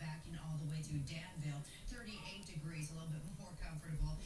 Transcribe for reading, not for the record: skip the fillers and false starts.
tracking all the way through Danville. 38 degrees, a little bit more comfortable.